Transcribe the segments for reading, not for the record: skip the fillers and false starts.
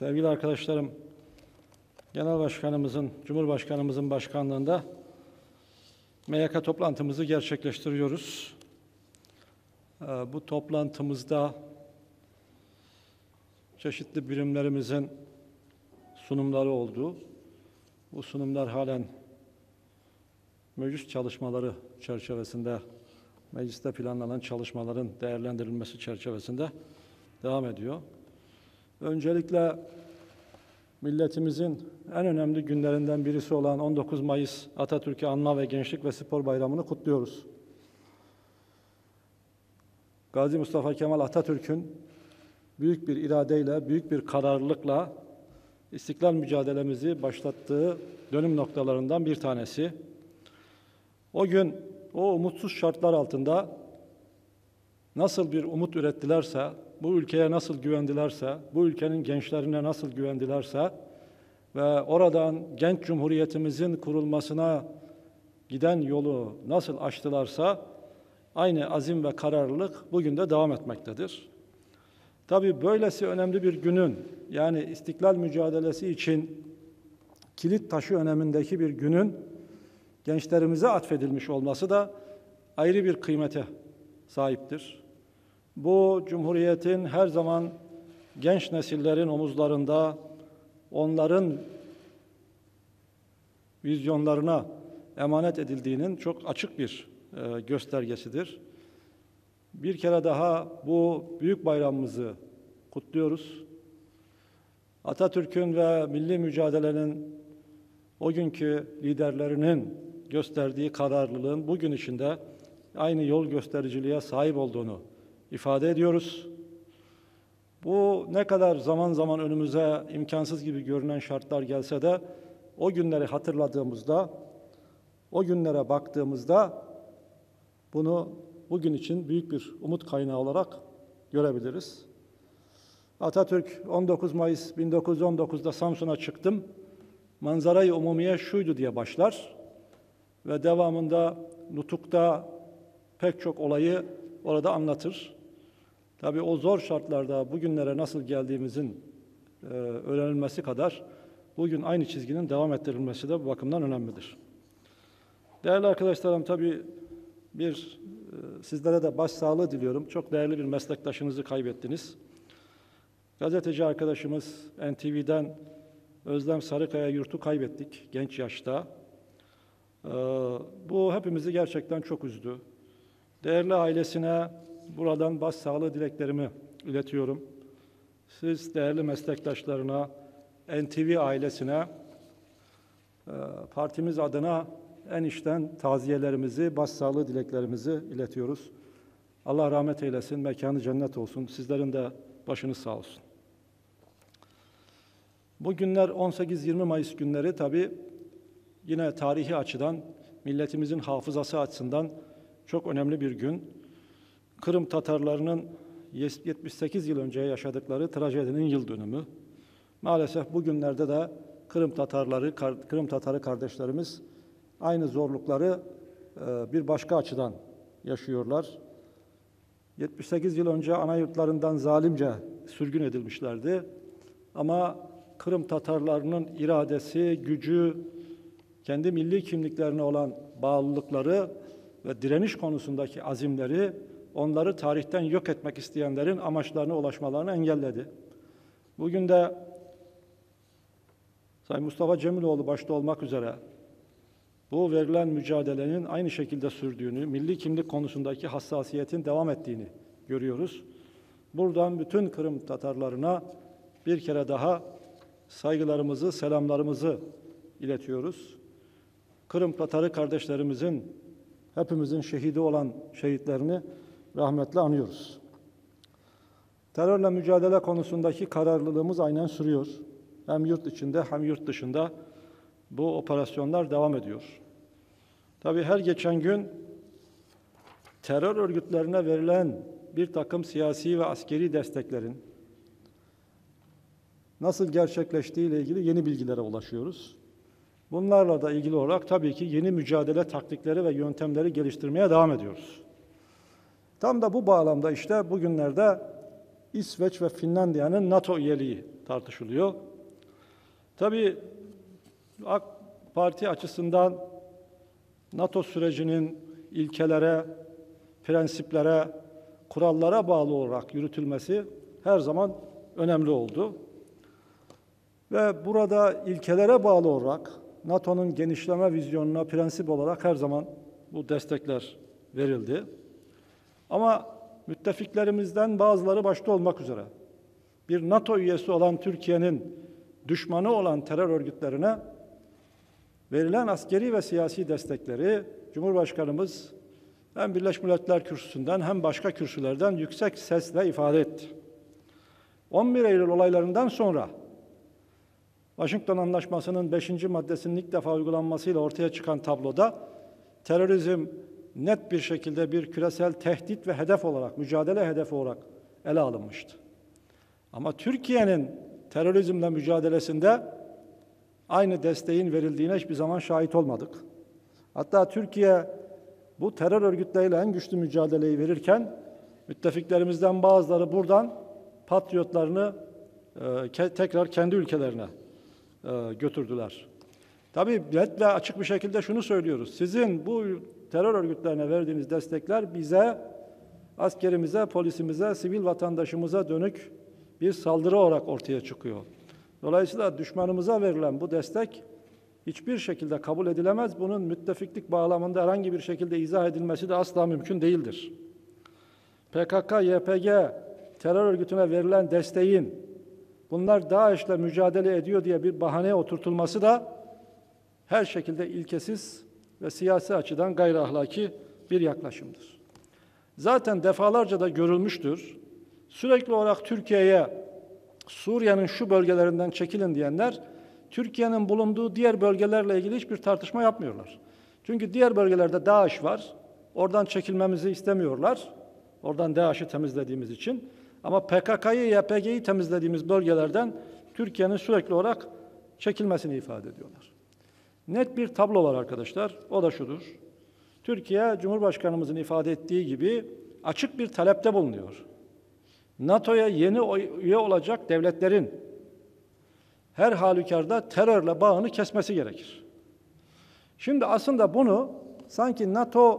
Sevgili arkadaşlarım, Genel Başkanımızın, Cumhurbaşkanımızın başkanlığında MYK toplantımızı gerçekleştiriyoruz. Bu toplantımızda çeşitli birimlerimizin sunumları oldu. Bu sunumlar halen meclis çalışmaları çerçevesinde, mecliste planlanan çalışmaların değerlendirilmesi çerçevesinde devam ediyor. Öncelikle milletimizin en önemli günlerinden birisi olan 19 Mayıs Atatürk'ü Anma ve Gençlik ve Spor Bayramı'nı kutluyoruz. Gazi Mustafa Kemal Atatürk'ün büyük bir iradeyle, büyük bir kararlılıkla istiklal mücadelemizi başlattığı dönüm noktalarından bir tanesi. O gün o umutsuz şartlar altında nasıl bir umut ürettilerse, bu ülkeye nasıl güvendilerse, bu ülkenin gençlerine nasıl güvendilerse ve oradan genç cumhuriyetimizin kurulmasına giden yolu nasıl açtılarsa aynı azim ve kararlılık bugün de devam etmektedir. Tabii böylesi önemli bir günün, yani istiklal mücadelesi için kilit taşı önemindeki bir günün gençlerimize atfedilmiş olması da ayrı bir kıymete sahiptir. Bu Cumhuriyet'in her zaman genç nesillerin omuzlarında, onların vizyonlarına emanet edildiğinin çok açık bir göstergesidir. Bir kere daha bu büyük bayramımızı kutluyoruz. Atatürk'ün ve milli mücadelenin o günkü liderlerinin gösterdiği kararlılığın bugün içinde aynı yol göstericiliğe sahip olduğunu ifade ediyoruz. Bu ne kadar zaman zaman önümüze imkansız gibi görünen şartlar gelse de o günleri hatırladığımızda, o günlere baktığımızda bunu bugün için büyük bir umut kaynağı olarak görebiliriz. Atatürk 19 Mayıs 1919'da Samsun'a çıktım, manzarayı umumiye şuydu diye başlar ve devamında nutukta pek çok olayı orada anlatır. Tabii o zor şartlarda bugünlere nasıl geldiğimizin öğrenilmesi kadar bugün aynı çizginin devam ettirilmesi de bu bakımdan önemlidir. Değerli arkadaşlarım, tabii sizlere de başsağlığı diliyorum. Çok değerli bir meslektaşınızı kaybettiniz. Gazeteci arkadaşımız NTV'den Özlem Sarıkaya Yurt'u kaybettik genç yaşta. Bu hepimizi gerçekten çok üzdü. Değerli ailesine buradan başsağlığı dileklerimi iletiyorum. Siz değerli meslektaşlarına, NTV ailesine, partimiz adına en içten taziyelerimizi, başsağlığı dileklerimizi iletiyoruz. Allah rahmet eylesin, mekanı cennet olsun. Sizlerin de başınız sağ olsun. Bu günler 18-20 Mayıs günleri tabii yine tarihi açıdan, milletimizin hafızası açısından çok önemli bir gün. Kırım Tatarlarının 78 yıl önce yaşadıkları trajedinin yıl dönümü. Maalesef bugünlerde de Kırım Tatarı kardeşlerimiz aynı zorlukları bir başka açıdan yaşıyorlar. 78 yıl önce ana yurtlarından zalimce sürgün edilmişlerdi. Ama Kırım Tatarlarının iradesi, gücü, kendi milli kimliklerine olan bağlılıkları ve direniş konusundaki azimleri onları tarihten yok etmek isteyenlerin amaçlarına ulaşmalarını engelledi. Bugün de Sayın Mustafa Cemiloğlu başta olmak üzere bu verilen mücadelenin aynı şekilde sürdüğünü, milli kimlik konusundaki hassasiyetin devam ettiğini görüyoruz. Buradan bütün Kırım Tatarlarına bir kere daha saygılarımızı, selamlarımızı iletiyoruz. Kırım Tatarı kardeşlerimizin, hepimizin şehidi olan şehitlerini rahmetle anıyoruz. Terörle mücadele konusundaki kararlılığımız aynen sürüyor. Hem yurt içinde hem yurt dışında bu operasyonlar devam ediyor. Tabii her geçen gün terör örgütlerine verilen bir takım siyasi ve askeri desteklerin nasıl gerçekleştiği ile ilgili yeni bilgilere ulaşıyoruz. Bunlarla da ilgili olarak tabii ki yeni mücadele taktikleri ve yöntemleri geliştirmeye devam ediyoruz. Tam da bu bağlamda işte bugünlerde İsveç ve Finlandiya'nın NATO üyeliği tartışılıyor. Tabii AK Parti açısından NATO sürecinin ilkelere, prensiplere, kurallara bağlı olarak yürütülmesi her zaman önemli oldu. Ve burada ilkelere bağlı olarak NATO'nun genişleme vizyonuna prensip olarak her zaman bu destekler verildi. Ama müttefiklerimizden bazıları başta olmak üzere bir NATO üyesi olan Türkiye'nin düşmanı olan terör örgütlerine verilen askeri ve siyasi destekleri Cumhurbaşkanımız hem Birleşmiş Milletler Kürsüsü'nden hem başka kürsülerden yüksek sesle ifade etti. 11 Eylül olaylarından sonra Washington Anlaşması'nın 5. maddesinin ilk defa uygulanmasıyla ortaya çıkan tabloda terörizm net bir şekilde bir küresel tehdit ve hedef olarak, mücadele hedefi olarak ele alınmıştı. Ama Türkiye'nin terörizmle mücadelesinde aynı desteğin verildiğine hiçbir zaman şahit olmadık. Hatta Türkiye bu terör örgütleriyle en güçlü mücadeleyi verirken müttefiklerimizden bazıları buradan patriotlarını tekrar kendi ülkelerine götürdüler. Tabii net ve açık bir şekilde şunu söylüyoruz. Sizin bu terör örgütlerine verdiğiniz destekler bize, askerimize, polisimize, sivil vatandaşımıza dönük bir saldırı olarak ortaya çıkıyor. Dolayısıyla düşmanımıza verilen bu destek hiçbir şekilde kabul edilemez. Bunun müttefiklik bağlamında herhangi bir şekilde izah edilmesi de asla mümkün değildir. PKK, YPG terör örgütüne verilen desteğin bunlar DAEŞ'le mücadele ediyor diye bir bahaneye oturtulması da her şekilde ilkesiz ve siyasi açıdan gayri ahlaki bir yaklaşımdır. Zaten defalarca da görülmüştür. Sürekli olarak Türkiye'ye Suriye'nin şu bölgelerinden çekilin diyenler Türkiye'nin bulunduğu diğer bölgelerle ilgili hiçbir tartışma yapmıyorlar. Çünkü diğer bölgelerde DAEŞ var. Oradan çekilmemizi istemiyorlar. Oradan DAEŞ'i temizlediğimiz için. Ama PKK'yı, YPG'yi temizlediğimiz bölgelerden Türkiye'nin sürekli olarak çekilmesini ifade ediyorlar. Net bir tablo var arkadaşlar. O da şudur. Türkiye, Cumhurbaşkanımızın ifade ettiği gibi açık bir talepte bulunuyor. NATO'ya yeni üye olacak devletlerin her halükarda terörle bağını kesmesi gerekir. Şimdi aslında bunu sanki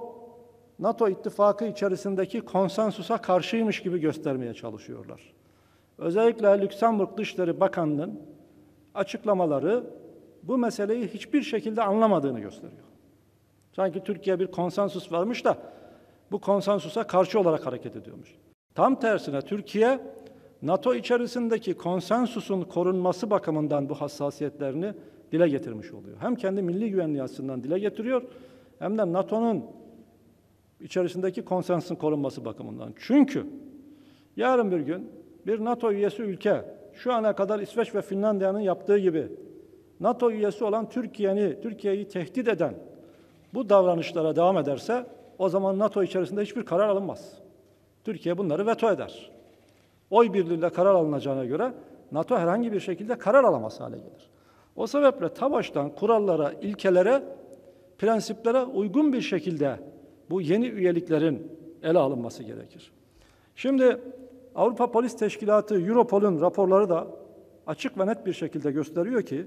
NATO ittifakı içerisindeki konsensusa karşıymış gibi göstermeye çalışıyorlar. Özellikle Lüksemburg Dışişleri Bakanı'nın açıklamaları bu meseleyi hiçbir şekilde anlamadığını gösteriyor. Sanki Türkiye bir konsensus varmış da bu konsensusa karşı olarak hareket ediyormuş. Tam tersine Türkiye, NATO içerisindeki konsensusun korunması bakımından bu hassasiyetlerini dile getirmiş oluyor. Hem kendi milli güvenliği açısından dile getiriyor, hem de NATO'nun içerisindeki konsensusun korunması bakımından. Çünkü yarın bir gün bir NATO üyesi ülke, şu ana kadar İsveç ve Finlandiya'nın yaptığı gibi NATO üyesi olan Türkiye'yi tehdit eden bu davranışlara devam ederse o zaman NATO içerisinde hiçbir karar alınmaz. Türkiye bunları veto eder. Oy birliğiyle karar alınacağına göre NATO herhangi bir şekilde karar alamaz hale gelir. O sebeple ta baştan kurallara, ilkelere, prensiplere uygun bir şekilde bu yeni üyeliklerin ele alınması gerekir. Şimdi Avrupa Polis Teşkilatı, Europol'un raporları da açık ve net bir şekilde gösteriyor ki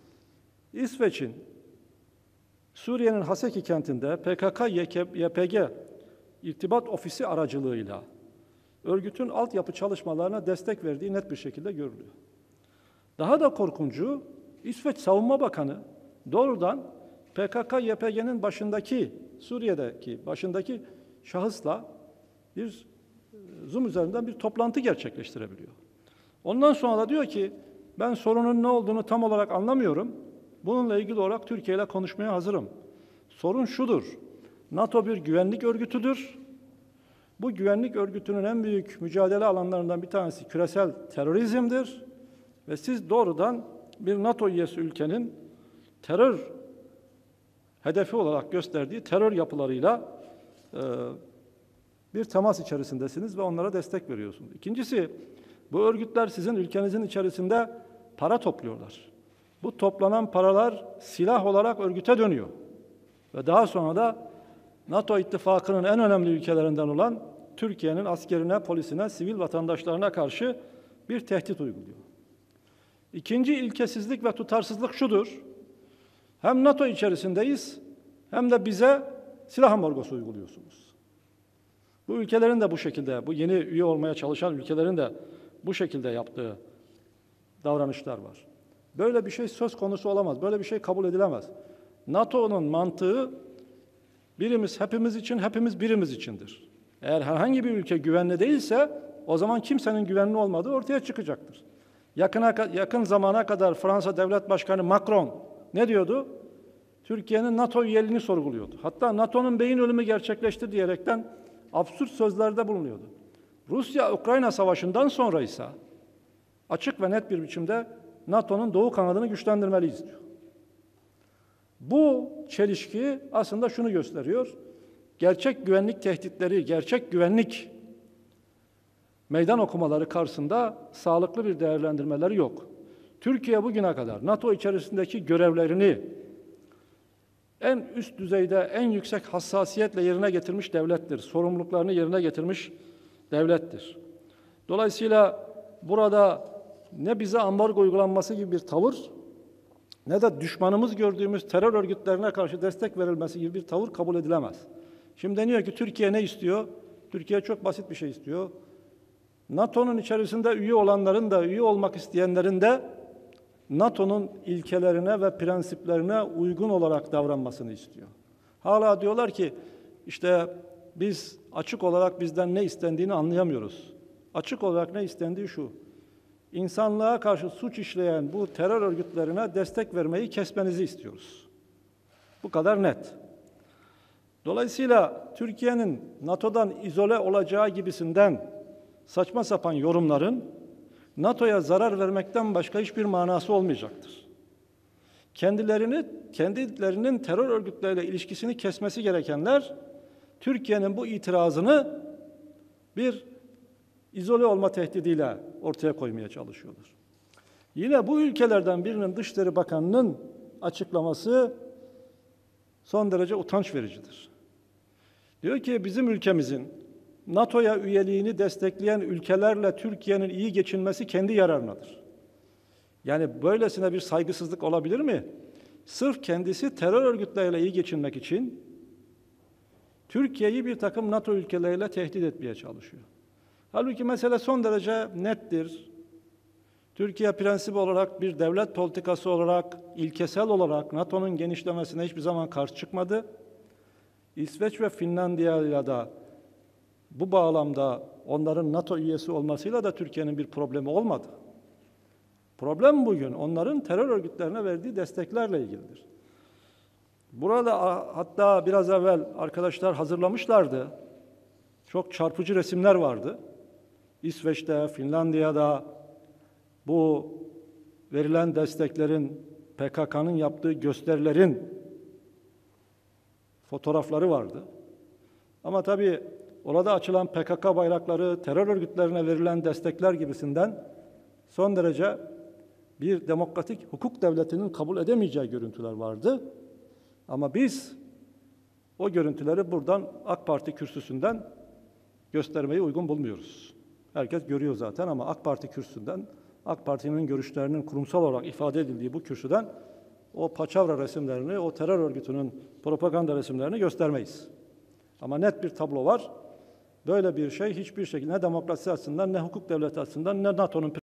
İsveç'in Suriye'nin Haseki kentinde PKK-YPG irtibat ofisi aracılığıyla örgütün altyapı çalışmalarına destek verdiği net bir şekilde görülüyor. Daha da korkuncu, İsveç Savunma Bakanı doğrudan PKK-YPG'nin Suriye'deki başındaki şahısla bir Zoom üzerinden bir toplantı gerçekleştirebiliyor. Ondan sonra da diyor ki ben sorunun ne olduğunu tam olarak anlamıyorum. Bununla ilgili olarak Türkiye ile konuşmaya hazırım. Sorun şudur. NATO bir güvenlik örgütüdür. Bu güvenlik örgütünün en büyük mücadele alanlarından bir tanesi küresel terörizmdir. Ve siz doğrudan bir NATO üyesi ülkenin terör hedefi olarak gösterdiği terör yapılarıyla bir temas içerisindesiniz ve onlara destek veriyorsunuz. İkincisi, bu örgütler sizin ülkenizin içerisinde para topluyorlar. Bu toplanan paralar silah olarak örgüte dönüyor. Ve daha sonra da NATO ittifakının en önemli ülkelerinden olan Türkiye'nin askerine, polisine, sivil vatandaşlarına karşı bir tehdit uyguluyor. İkinci ilkesizlik ve tutarsızlık şudur: hem NATO içerisindeyiz hem de bize silah ambargosu uyguluyorsunuz. Bu ülkelerin de bu şekilde, bu yeni üye olmaya çalışan ülkelerin de bu şekilde yaptığı davranışlar var. Böyle bir şey söz konusu olamaz, böyle bir şey kabul edilemez. NATO'nun mantığı birimiz hepimiz için, hepimiz birimiz içindir. Eğer herhangi bir ülke güvenli değilse o zaman kimsenin güvenli olmadığı ortaya çıkacaktır. Yakın zamana kadar Fransa Devlet Başkanı Macron ne diyordu? Türkiye'nin NATO üyeliğini sorguluyordu. Hatta NATO'nun beyin ölümü gerçekleşti diyerekten absürt sözlerde bulunuyordu. Rusya-Ukrayna savaşından sonra ise açık ve net bir biçimde NATO'nun doğu kanadını güçlendirmeliyiz diyor. Bu çelişki aslında şunu gösteriyor: gerçek güvenlik tehditleri, gerçek güvenlik meydan okumaları karşısında sağlıklı bir değerlendirmeleri yok. Türkiye bugüne kadar NATO içerisindeki görevlerini en üst düzeyde, en yüksek hassasiyetle yerine getirmiş devlettir. Sorumluluklarını yerine getirmiş devlettir. Dolayısıyla burada ne bize ambargo uygulanması gibi bir tavır, ne de düşmanımız gördüğümüz terör örgütlerine karşı destek verilmesi gibi bir tavır kabul edilemez. Şimdi deniyor ki Türkiye ne istiyor? Türkiye çok basit bir şey istiyor. NATO'nun içerisinde üye olanların da, üye olmak isteyenlerin de NATO'nun ilkelerine ve prensiplerine uygun olarak davranmasını istiyor. Hala diyorlar ki işte biz açık olarak bizden ne istendiğini anlayamıyoruz. Açık olarak ne istendiği şu: İnsanlığa karşı suç işleyen bu terör örgütlerine destek vermeyi kesmenizi istiyoruz. Bu kadar net. Dolayısıyla Türkiye'nin NATO'dan izole olacağı gibisinden saçma sapan yorumların NATO'ya zarar vermekten başka hiçbir manası olmayacaktır. Kendilerinin terör örgütleriyle ilişkisini kesmesi gerekenler Türkiye'nin bu itirazını bir izole olma tehdidiyle ortaya koymaya çalışıyorlar. Yine bu ülkelerden birinin Dışişleri Bakanı'nın açıklaması son derece utanç vericidir. Diyor ki bizim ülkemizin NATO'ya üyeliğini destekleyen ülkelerle Türkiye'nin iyi geçinmesi kendi yararınadır. Yani böylesine bir saygısızlık olabilir mi? Sırf kendisi terör örgütleriyle iyi geçinmek için Türkiye'yi bir takım NATO ülkeleriyle tehdit etmeye çalışıyor. Halbuki mesele son derece nettir. Türkiye prensip olarak, bir devlet politikası olarak, ilkesel olarak NATO'nun genişlemesine hiçbir zaman karşı çıkmadı. İsveç ve Finlandiya'yla da bu bağlamda onların NATO üyesi olmasıyla da Türkiye'nin bir problemi olmadı. Problem bugün onların terör örgütlerine verdiği desteklerle ilgilidir. Burada hatta biraz evvel arkadaşlar hazırlamışlardı. Çok çarpıcı resimler vardı. İsveç'te, Finlandiya'da bu verilen desteklerin, PKK'nın yaptığı gösterilerin fotoğrafları vardı. Ama tabii orada açılan PKK bayrakları, terör örgütlerine verilen destekler gibisinden son derece bir demokratik hukuk devletinin kabul edemeyeceği görüntüler vardı. Ama biz o görüntüleri buradan AK Parti kürsüsünden göstermeyi uygun bulmuyoruz. Herkes görüyor zaten ama AK Parti kürsüsünden, AK Parti'nin görüşlerinin kurumsal olarak ifade edildiği bu kürsüden o paçavra resimlerini, o terör örgütünün propaganda resimlerini göstermeyiz. Ama net bir tablo var. Böyle bir şey hiçbir şekilde ne demokrasi açısından, ne hukuk devleti açısından, ne NATO'nun